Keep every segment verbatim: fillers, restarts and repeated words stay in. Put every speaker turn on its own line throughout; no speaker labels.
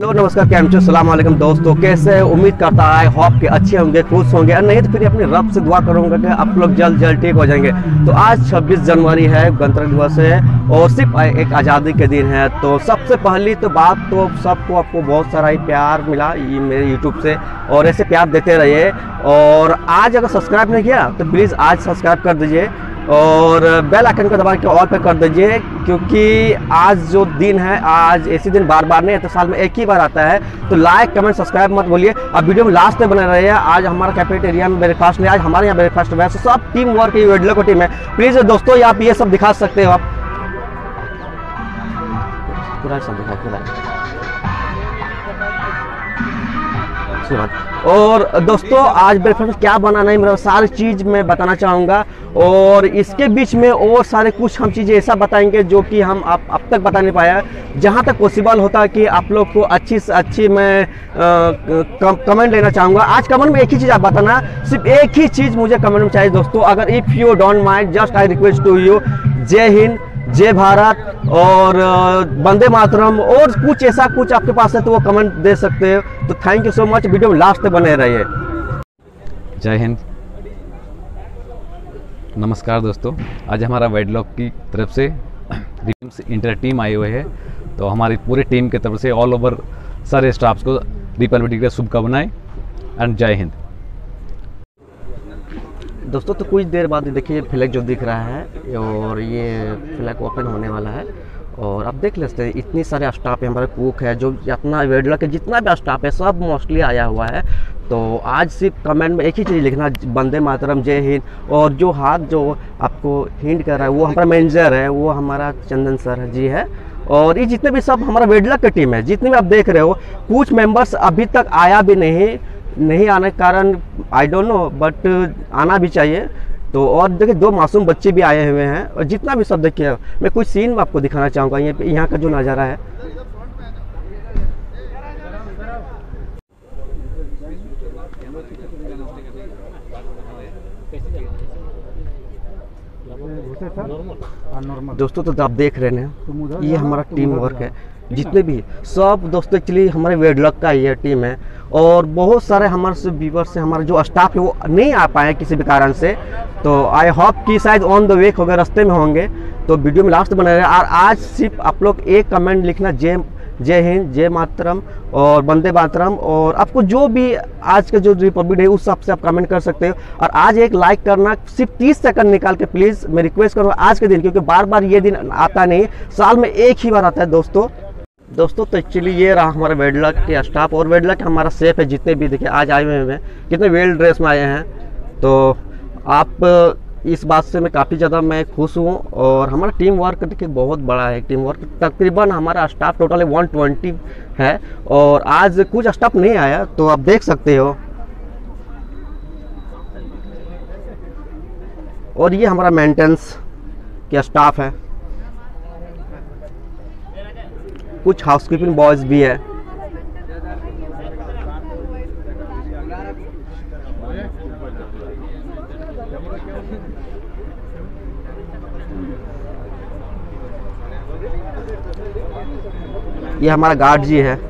Hello नमस्कार, cam छो, सलाम वालेकुम दोस्तों। कैसे है? उम्मीद करता है होप के अच्छे होंगे, खुश होंगे, और नहीं तो फिर अपने रब से दुआ करूंगा कि आप लोग जल्द जल्द ठीक हो जाएंगे। तो आज छब्बीस जनवरी है, गणतंत्र दिवस है और सिर्फ एक आज़ादी के दिन है। तो सबसे पहली तो बात तो सबको आपको बहुत सारा ही प्यार मिला ये मेरे यूट्यूब से, और ऐसे प्यार देते रहिए। और आज अगर सब्सक्राइब नहीं किया तो प्लीज़ आज सब्सक्राइब कर दीजिए और बेल आइकन को दबा के ऑल पे कर दीजिए, क्योंकि आज जो दिन है, आज ऐसे दिन बार बार नहीं है, तो साल में एक ही बार आता है। तो लाइक कमेंट सब्सक्राइब मत बोलिए। अब वीडियो में लास्ट तक बने रहिए। आज हमारा कैफेटेरिया में ब्रेकफास्ट नहीं, आज हमारे यहाँ ब्रेकफास्ट वैसे सब टीम वर्क की वेडलो की टीम है। प्लीज़ दोस्तों आप ये सब दिखा सकते हो, आप पूरा सब दिखा पूरा। और दोस्तों आज ब्रेकफास्ट क्या बनाना है मेरा सारी चीज़ मैं बताना चाहूँगा, और इसके बीच में और सारे कुछ हम चीज़ें ऐसा बताएंगे जो कि हम आप अब तक बता नहीं पाया। जहाँ तक पॉसिबल होता है कि आप लोग को अच्छी से अच्छी मैं आ, कमेंट लेना चाहूँगा। आज कमेंट में एक ही चीज़ आप बताना, सिर्फ एक ही चीज़ मुझे कमेंट में चाहिए दोस्तों। अगर if you don't mind, just I request to you, जय हिंद, जय भारत और वंदे मातरम, और कुछ ऐसा कुछ आपके पास है तो वो कमेंट दे सकते हो। तो thank you so much, video में लास्ट तक बने रहिए।
जय हिंद, नमस्कार दोस्तों। आज हमारा वेडलॉग की तरफ से रिम्स इंटर टीम आई हुई है, तो हमारी पूरी टीम की तरफ से ऑल ओवर सारे स्टाफ्स को रिपब्लिक डे शुभकामनाएं एंड जय हिंद।
दोस्तों तो कुछ देर बाद देखिए फ्लैग जो दिख रहा है, और ये फ्लैग ओपन होने वाला है। और अब देख लेते हैं, इतनी सारे स्टाफ है, हमारे कुक है, जो अपना वेडला के जितना भी स्टाफ है सब मोस्टली आया हुआ है। तो आज सिर्फ कमेंट में एक ही चीज़ लिखना, वंदे मातरम, जय हिंद। और जो हाथ जो आपको हिंट कर रहा है वो हमारा मैनेजर है, वो हमारा चंदन सर जी है। और ये जितने भी सब हमारा वेडला की टीम है, जितने भी आप देख रहे हो, कुछ मेंबर्स अभी तक आया भी नहीं नहीं आने के कारण आई डोंट नो, बट आना भी चाहिए। तो और देखिए दो मासूम बच्चे भी आए हुए हैं, और जितना भी सब देखिए मैं कुछ सीन आपको दिखाना चाहूँगा। ये यहाँ का जो नज़ारा है, दोस्तों तो आप देख रहे हैं ये हमारा टीम वर्क है। जितने भी सब दोस्तों एक्चुअली हमारे वेडलॉग का ये टीम है, और बहुत सारे हमारे से व्यूवर्स से हमारे जो स्टाफ है वो नहीं आ पाए किसी भी कारण से। तो आई होप कि शायद ऑन द वे होंगे, रास्ते में होंगे। तो वीडियो में लास्ट बना रहे। और आज सिर्फ आप लोग एक कमेंट लिखना, जय जय हिंद, जय मातरम और वंदे मातरम, और आपको जो भी आज का जो रिपब्लिक डे उस हिसाब से आप कमेंट कर सकते हो। और आज एक लाइक करना, सिर्फ तीस सेकंड निकाल के प्लीज़ मैं रिक्वेस्ट करूँगा आज के दिन, क्योंकि बार बार ये दिन आता नहीं, साल में एक ही बार आता है दोस्तों। दोस्तों तो एक्चुअली ये रहा हमारे वेडलॉग के स्टाफ, और वेडलॉग के हमारा सेफ है। जितने भी देखिए आज आए हुए हैं, कितने वेल ड्रेस में आए हैं। तो आप इस बात से मैं काफ़ी ज़्यादा मैं खुश हूँ। और हमारा टीम वर्क देखिए बहुत बड़ा है। टीम वर्क तकरीबन हमारा स्टाफ टोटल वन ट्वेंटी है, और आज कुछ स्टाफ नहीं आया, तो आप देख सकते हो। और ये हमारा मेंटेनेंस के स्टाफ है, कुछ हाउसकीपिंग बॉयज भी है। ये हमारा गार्ड जी है।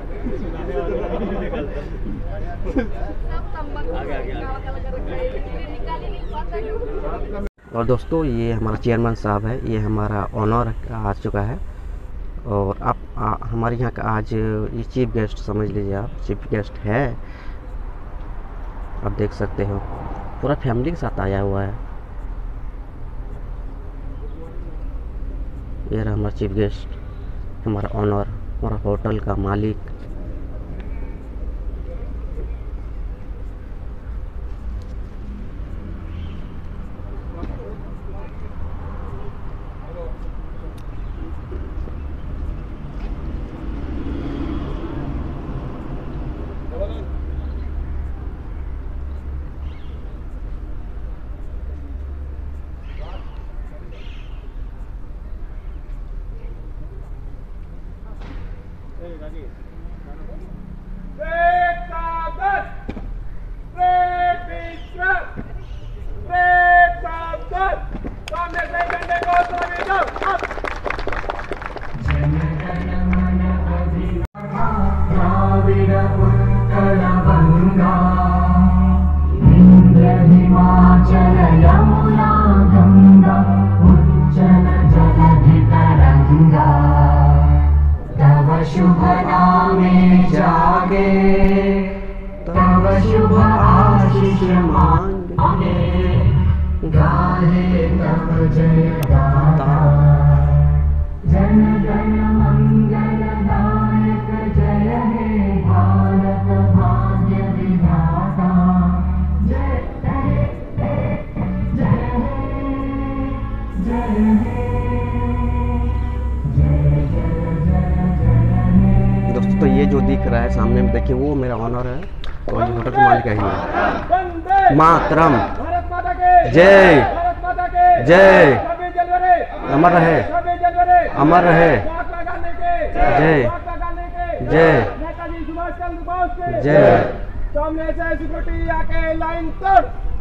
और दोस्तों ये हमारा चेयरमैन साहब है, ये हमारा ऑनर आ चुका है। और आप आ, हमारे यहाँ का आज ये चीफ गेस्ट समझ लीजिए, आप चीफ गेस्ट है। आप देख सकते हो पूरा फैमिली के साथ आया हुआ है। ये रहा हमारा चीफ गेस्ट, हमारा ऑनर, हमारा होटल का मालिक।
द्राविड उत्कल गंगा इंद्र हिमाचल यमुना गंगा उज्जल जलधि तरंगा तव शुभ नामे जागे तव शुभ आशीष मांगे गाहे तव जय गाथा जन गण मंगल नायक जय हे भारत भाग्य विधाता जय हे जय हे जय हे
दोस्तों तो ये जो दिख रहा है सामने में देखिए वो मेरा ऑनर है और ये होटल के मालिक है ही। मातरम जय जय अमर रहे अमर रहे जय जय जय
सामने से सिक्योरिटी आके लाइन तोड़।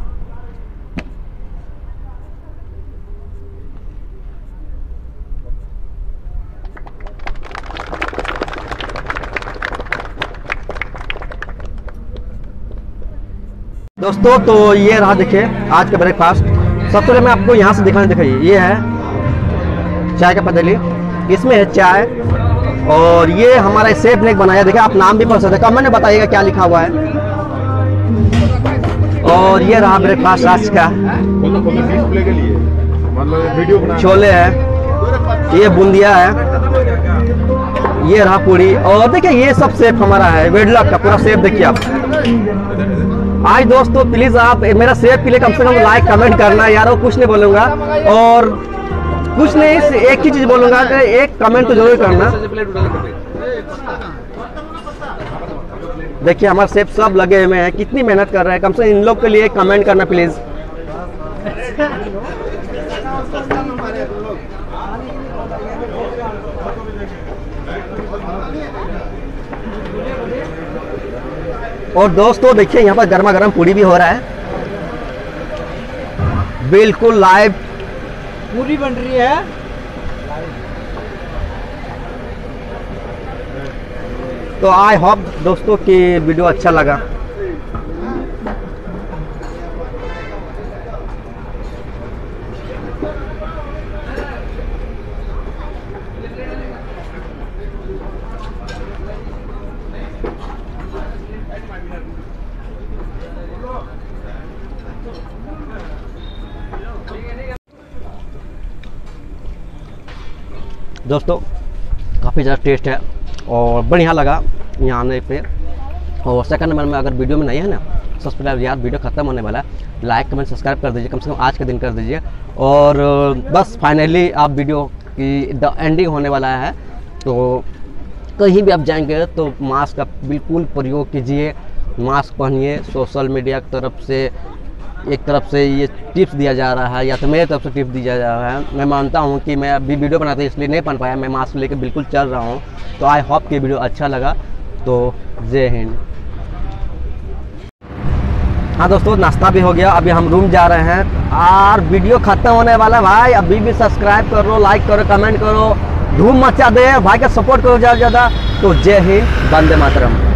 दोस्तों तो ये रहा देखिए आज का ब्रेकफास्ट। सबसे पहले मैं आपको यहाँ से दिखाने दिखाइए, ये है चाय का पतीली, इसमें है चाय और ये हमारा शेफ ने बनाया। देखिए आप नाम भी पढ़ सकते हैं, कमेंट में बताइएगा क्या लिखा हुआ है। और ये रहा ब्रेकफास्ट आज का, छोले है, ये बूंदिया है, ये रहा पूरी। और देखिए ये सब शेफ हमारा है, वेडलॉक का पूरा शेफ देखिए आप। आज दोस्तों प्लीज आप मेरा शेफ के लिए कम से कम लाइक कमेंट करना यार, वो कुछ नहीं बोलूंगा और कुछ नहीं, एक ही चीज बोलूंगा कि एक कमेंट तो जरूर करना। देखिए हमारे शेफ सब लगे हुए हैं, कितनी मेहनत कर रहे हैं, कम से कम इन लोग के लिए कमेंट करना प्लीज। और दोस्तों देखिए यहाँ पर गर्मा गर्म पूरी भी हो रहा है, बिल्कुल लाइव
पूरी बन रही है।
तो आई होप दोस्तों कि वीडियो अच्छा लगा। दोस्तों काफ़ी ज़्यादा टेस्ट है और बढ़िया लगा यहाँ आने पे। और सेकंड नंबर में अगर वीडियो में नहीं है ना सब्सक्राइब, यार वीडियो ख़त्म होने वाला है, लाइक कमेंट सब्सक्राइब कर दीजिए, कम से कम आज के दिन कर दीजिए। और बस फाइनली आप वीडियो की द एंडिंग होने वाला है, तो कहीं भी आप जाएंगे तो मास्क का बिल्कुल प्रयोग कीजिए, मास्क पहनिए। सोशल मीडिया की तरफ से एक तरफ से ये टिप्स दिया जा रहा है या तो मेरी तरफ से टिप्स दिया जा रहा है। मैं मानता हूँ कि मैं अभी वीडियो बनाते इसलिए नहीं बन पाया, मैं मास्क लेके बिल्कुल चल रहा हूँ। तो आई होप कि वीडियो अच्छा लगा, तो जय हिंद। हाँ दोस्तों नाश्ता भी हो गया, अभी हम रूम जा रहे हैं और वीडियो खत्म होने वाला है भाई। अभी भी सब्सक्राइब करो, लाइक करो, कमेंट करो, धूम मचा दे भाई का सपोर्ट करो ज़्यादा से ज़्यादा। तो जय हिंद, वंदे मातरम।